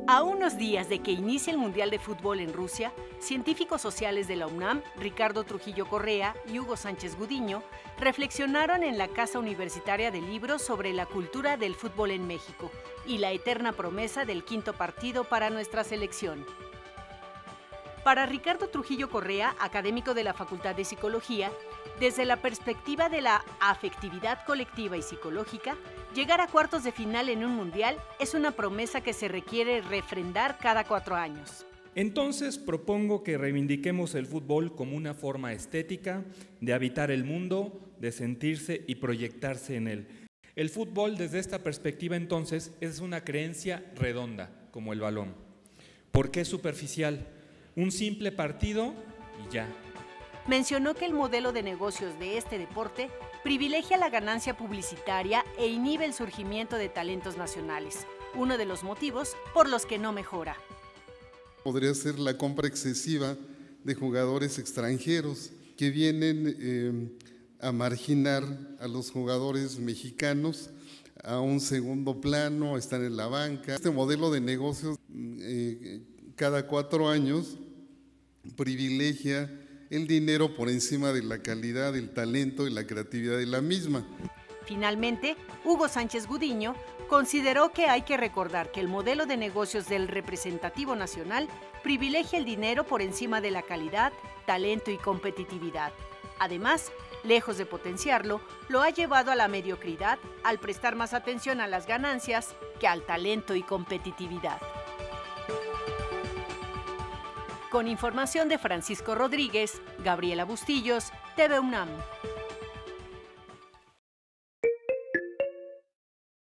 A unos días de que inicie el Mundial de Fútbol en Rusia, científicos sociales de la UNAM, Ricardo Trujillo Correa y Hugo Sánchez Gudiño, reflexionaron en la Casa Universitaria de Libros sobre la cultura del fútbol en México y la eterna promesa del quinto partido para nuestra selección. Para Ricardo Trujillo Correa, académico de la Facultad de Psicología, desde la perspectiva de la afectividad colectiva y psicológica, llegar a cuartos de final en un mundial es una promesa que se requiere refrendar cada 4 años. Entonces propongo que reivindiquemos el fútbol como una forma estética de habitar el mundo, de sentirse y proyectarse en él. El fútbol desde esta perspectiva entonces es una creencia redonda, como el balón. ¿Por qué superficial? Un simple partido y ya. Mencionó que el modelo de negocios de este deporte privilegia la ganancia publicitaria e inhibe el surgimiento de talentos nacionales, uno de los motivos por los que no mejora. Podría ser la compra excesiva de jugadores extranjeros que vienen a marginar a los jugadores mexicanos a un segundo plano, están en la banca. Este modelo de negocios cada 4 años privilegia el dinero por encima de la calidad, del talento y la creatividad de la misma. Finalmente, Hugo Sánchez Gudiño consideró que hay que recordar que el modelo de negocios del representativo nacional privilegia el dinero por encima de la calidad, talento y competitividad. Además, lejos de potenciarlo, lo ha llevado a la mediocridad al prestar más atención a las ganancias que al talento y competitividad. Con información de Francisco Rodríguez, Gabriela Bustillos, TV UNAM.